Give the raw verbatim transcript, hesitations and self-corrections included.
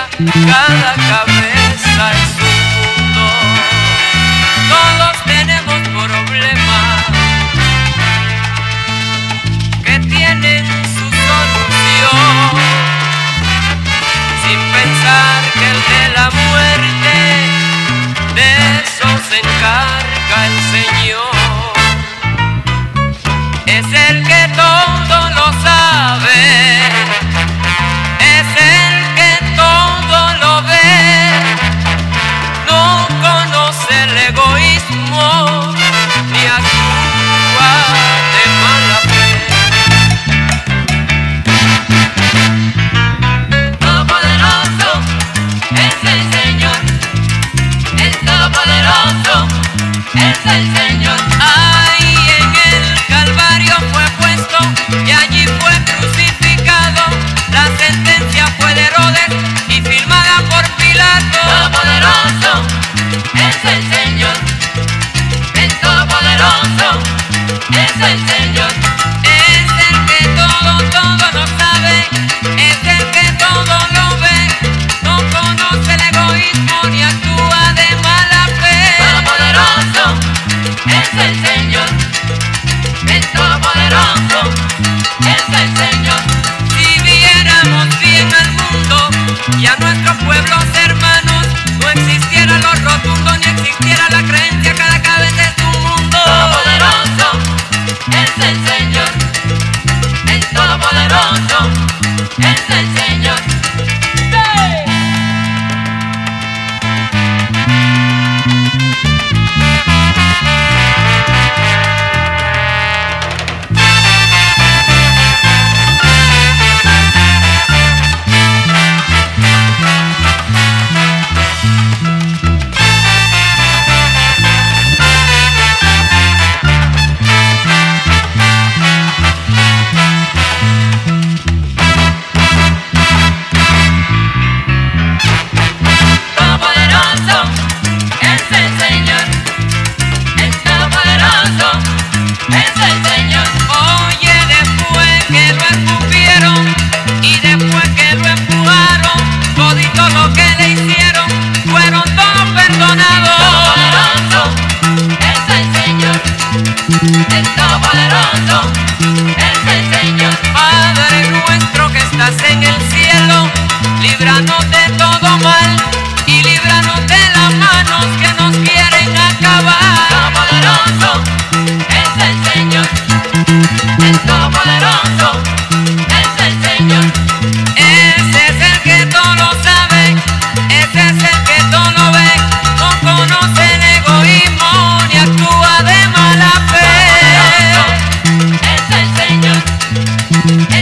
cada cabeza es un mundo. Todos tenemos problemas que tienen su solución, sin pensar que el de la muerte, de eso se encarga el Señor. Es el que todo lo sabe, es el que todo lo ve, no conoce el egoísmo ni actúa de mala fe. Todopoderoso es el Señor, el Todopoderoso es el Señor. Ahí en el Calvario fue puesto y allí fue crucificado. La sentencia fue de Herodes y firmada por Pilato. Todopoderoso es el Señor, el Todopoderoso es el Señor. Es el que todo, todo lo sabe, es el que todo lo ve, no conoce el egoísmo ni actúa de mala fe. Todopoderoso es el Señor, el Todopoderoso es el Señor. Si viéramos bien al mundo y a nuestros pueblos hermanos, no existiera lo rotundo ni existiera la creencia, cada cabeza es un mundo. Todopoderoso es el Señor, el Todopoderoso es el Señor. El Todopoderoso es el Señor. Padre nuestro que estás en el cielo, líbranos de todo mal y líbranos de las manos que nos quieren acabar. Todopoderoso es el Señor, el Todopoderoso es el Señor. Ese es el que todo lo sabe, ese es el que todo lo ve, no conoce el egoísmo ni actúa de mala fe. Es el Señor.